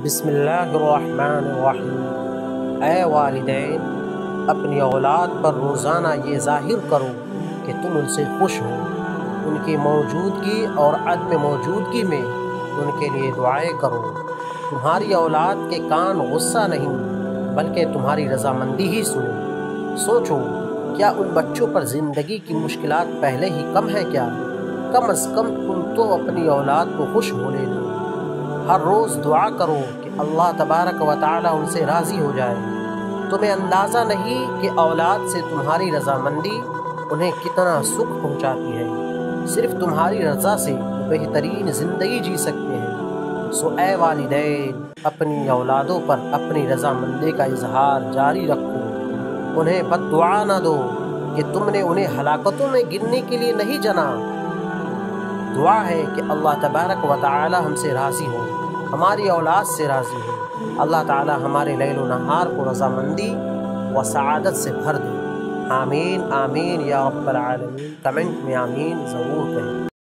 بسم اللہ الرحمن الرحیم۔ اے والدین، اپنی اولاد پر روزانہ یہ ظاہر کرو کہ تم ان سے خوش ہو۔ ان کی موجودگی اور عدم موجودگی میں ان کے لیے دعائیں کرو۔ تمہاری اولاد کے کان غصہ نہیں بلکہ تمہاری رضامندی ہی سنیں۔ سوچو، کیا ان بچوں پر زندگی کی مشکلات پہلے ہی کم ہے کیا؟ کم از کم تم تو اپنی اولاد کو خوش ہونے دو۔ ہر روز دعا کرو کہ اللہ تبارک و تعالی ان سے راضی ہو جائے۔ تمہیں اندازہ نہیں کہ اولاد سے تمہاری رضامندی انہیں کتنا سکھ پہنچاتی ہے۔ صرف تمہاری رضا سے بہترین زندگی جی سکتے ہیں۔ سو اے والدین، اپنی اولادوں پر اپنی رضامندی کا اظہار جاری رکھو۔ انہیں بد دعا نہ دو کہ تم نے انہیں ہلاکتوں میں گرنے کے لیے نہیں جنا۔ دعا ہے کہ اللہ تبارک و تعالی ہم سے راضی ہو، ہماری اولاد سے راضی ہو۔ اللہ تعالی ہمارے لیل و نہار کو رضامندی و سعادت سے بھر دے۔ آمین آمین یا رب العالمین۔ کمنٹ میں آمین ضرور کریں۔